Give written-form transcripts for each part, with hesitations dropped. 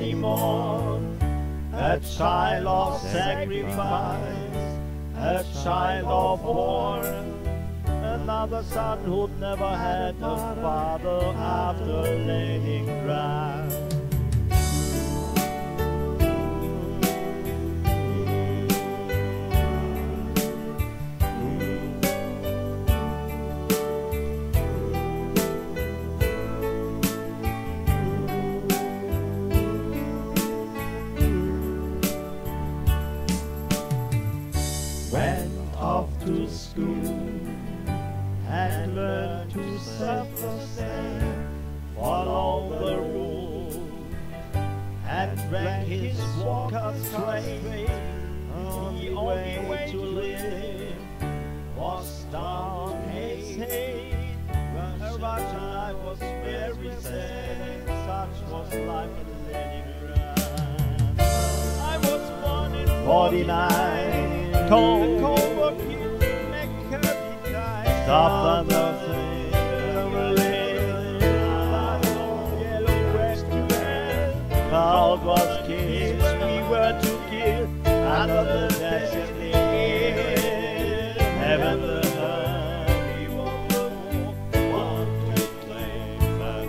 anymore. A child of sacrifice, a child of war, another son who'd never had a father after Leningrad. Went off to school and learned to self-sustain, follow the rules, and drank his vodka straight. The only way to live was starvation. A Russian life was very sad, such was life in Leningrad. I was born in 49. Cold war killed McCarthy died. Stop the nothing. Yellow restaurant. Crowd was kids. We were to kill under the destiny. Heaven the hurt. We want to claim that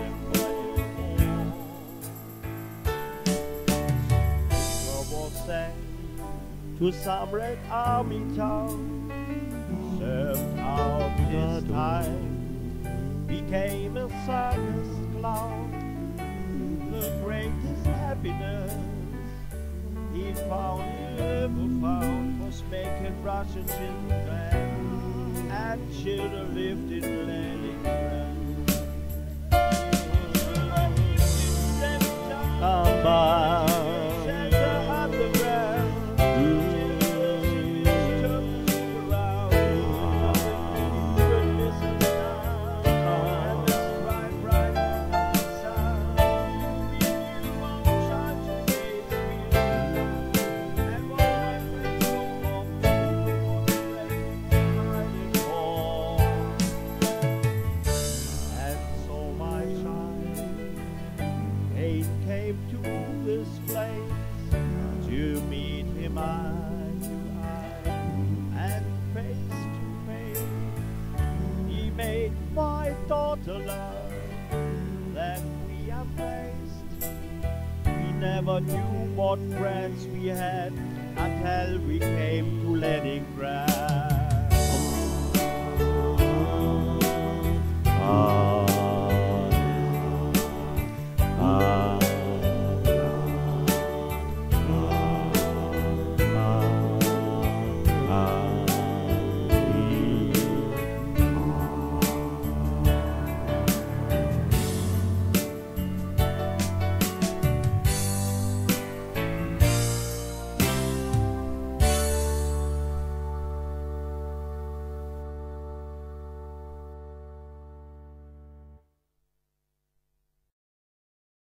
to some Red Army town, served out his time, became a circus clown. The greatest happiness he ever found was making Russian children, and children lived in Leningrad. Came to this place to meet him eye to eye and face to face. He made my daughter love, then we embraced. We never knew what friends we had until we came to Leningrad.